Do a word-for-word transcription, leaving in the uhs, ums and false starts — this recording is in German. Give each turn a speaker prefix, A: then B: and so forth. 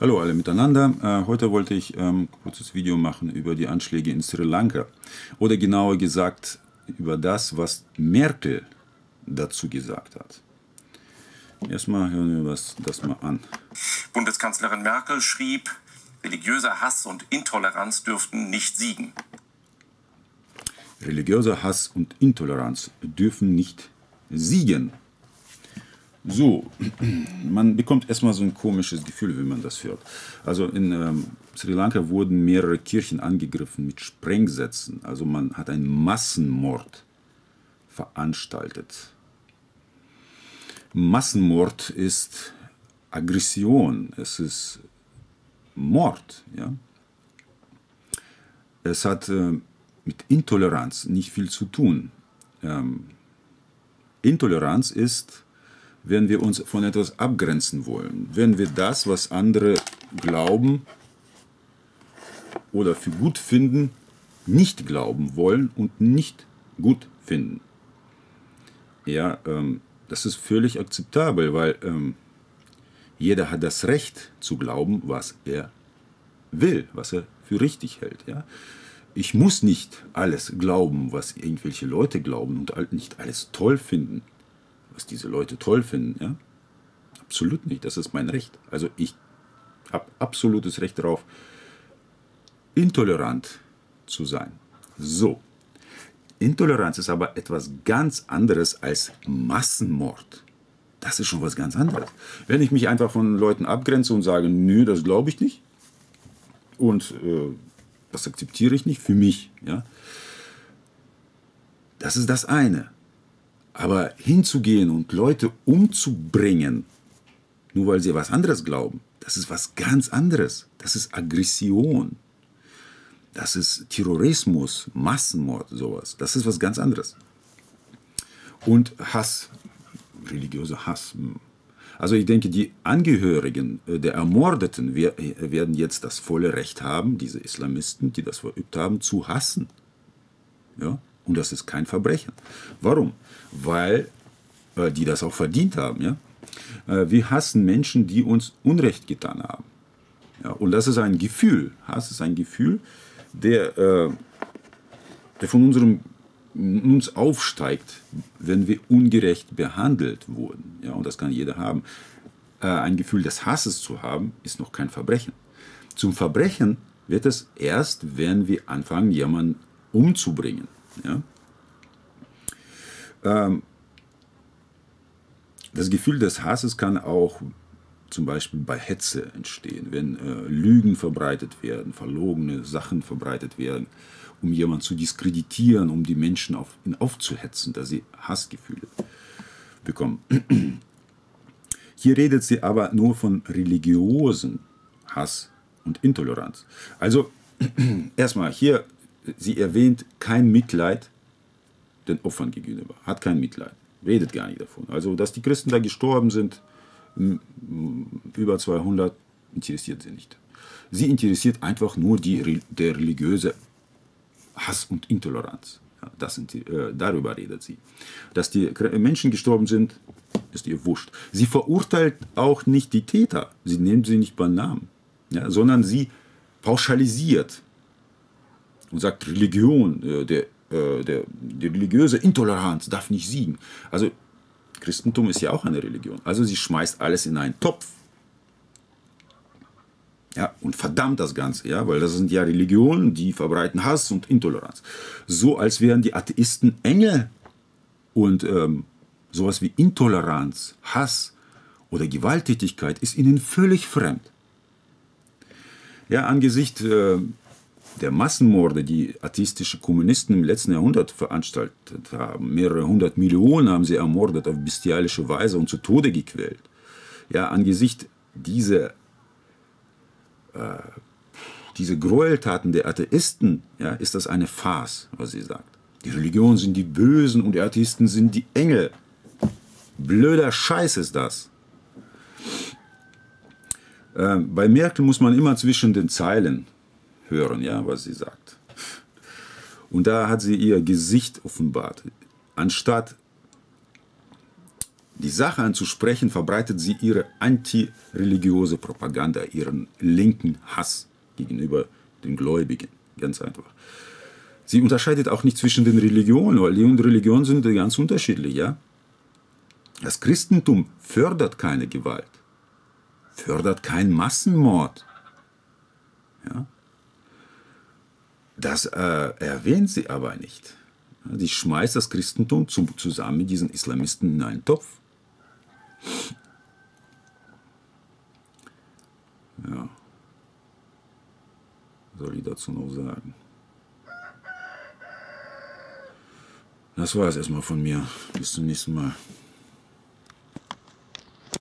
A: Hallo alle miteinander. Äh, heute wollte ich ähm, ein kurzes Video machen über die Anschläge in Sri Lanka. Oder genauer gesagt über das, was Merkel dazu gesagt hat. Erstmal hören wir uns das mal an.
B: Bundeskanzlerin Merkel schrieb, religiöser Hass und Intoleranz dürften nicht siegen.
A: Religiöser Hass und Intoleranz dürfen nicht siegen. So, man bekommt erstmal so ein komisches Gefühl, wenn man das hört. Also in ähm, Sri Lanka wurden mehrere Kirchen angegriffen mit Sprengsätzen. Also man hat einen Massenmord veranstaltet. Massenmord ist Aggression, es ist Mord. Ja? Es hat äh, mit Intoleranz nicht viel zu tun. Ähm, Intoleranz ist, wenn wir uns von etwas abgrenzen wollen, wenn wir das, was andere glauben oder für gut finden, nicht glauben wollen und nicht gut finden. Ja, ähm, das ist völlig akzeptabel, weil ähm, jeder hat das Recht zu glauben, was er will, was er für richtig hält. Ja? Ich muss nicht alles glauben, was irgendwelche Leute glauben und nicht alles toll finden, was diese Leute toll finden. Ja? Absolut nicht, das ist mein Recht. Also ich habe absolutes Recht darauf, intolerant zu sein. So, Intoleranz ist aber etwas ganz anderes als Massenmord. Das ist schon was ganz anderes. Wenn ich mich einfach von Leuten abgrenze und sage, nö, das glaube ich nicht und äh, das akzeptiere ich nicht für mich, ja, das ist das eine. Aber hinzugehen und Leute umzubringen, nur weil sie was anderes glauben, das ist was ganz anderes. Das ist Aggression. Das ist Terrorismus, Massenmord, sowas. Das ist was ganz anderes. Und Hass, religiöser Hass. Also ich denke, die Angehörigen der Ermordeten werden jetzt das volle Recht haben, diese Islamisten, die das verübt haben, zu hassen. Ja? Und das ist kein Verbrechen. Warum? Weil äh, die das auch verdient haben. Ja? Äh, wir hassen Menschen, die uns Unrecht getan haben. Ja? Und das ist ein Gefühl. Hass ist ein Gefühl, der, äh, der von unserem, uns aufsteigt, wenn wir ungerecht behandelt wurden. Ja? Und das kann jeder haben. Äh, ein Gefühl des Hasses zu haben, ist noch kein Verbrechen. Zum Verbrechen wird es erst, wenn wir anfangen, jemanden umzubringen. Ja? Ähm, das Gefühl des Hasses kann auch zum Beispiel bei Hetze entstehen, wenn äh, Lügen verbreitet werden, verlogene Sachen verbreitet werden, um jemanden zu diskreditieren, um die Menschen auf ihn aufzuhetzen, dass sie Hassgefühle bekommen. Hier redet sie aber nur von religiösen Hass und Intoleranz. Also erstmal hier, sie erwähnt kein Mitleid den Opfern gegenüber, hat kein Mitleid, redet gar nicht davon. Also, dass die Christen da gestorben sind, über zweihundert, interessiert sie nicht. Sie interessiert einfach nur die, der religiöse Hass und Intoleranz. Ja, das, äh, darüber redet sie. Dass die Menschen gestorben sind, ist ihr wurscht. Sie verurteilt auch nicht die Täter, sie nennt sie nicht beim Namen, ja, sondern sie pauschalisiert und sagt, Religion, äh, der, äh, der, die religiöse Intoleranz darf nicht siegen. Also Christentum ist ja auch eine Religion. Also sie schmeißt alles in einen Topf. Ja, und verdammt das Ganze, ja, weil das sind ja Religionen, die verbreiten Hass und Intoleranz. So als wären die Atheisten Engel und ähm, sowas wie Intoleranz, Hass oder Gewalttätigkeit ist ihnen völlig fremd. Ja, angesichts äh, der Massenmorde, die atheistische Kommunisten im letzten Jahrhundert veranstaltet haben, mehrere hundert Millionen haben sie ermordet auf bestialische Weise und zu Tode gequält. Ja, angesichts dieser, äh, diese Gräueltaten der Atheisten, ja, ist das eine Farce, was sie sagt. Die Religionen sind die Bösen und die Atheisten sind die Engel. Blöder Scheiß ist das. Äh, bei Merkel muss man immer zwischen den Zeilen hören, ja, was sie sagt. Und da hat sie ihr Gesicht offenbart. Anstatt die Sache anzusprechen, verbreitet sie ihre antireligiöse Propaganda, ihren linken Hass gegenüber den Gläubigen. Ganz einfach. Sie unterscheidet auch nicht zwischen den Religionen, weil die Religionen sind ganz unterschiedlich. Ja? Das Christentum fördert keine Gewalt, fördert keinen Massenmord. Ja? Das äh, erwähnt sie aber nicht. Sie schmeißt das Christentum zu, zusammen mit diesen Islamisten in einen Topf. Ja. Was soll ich dazu noch sagen? Das war es erstmal von mir. Bis zum nächsten Mal.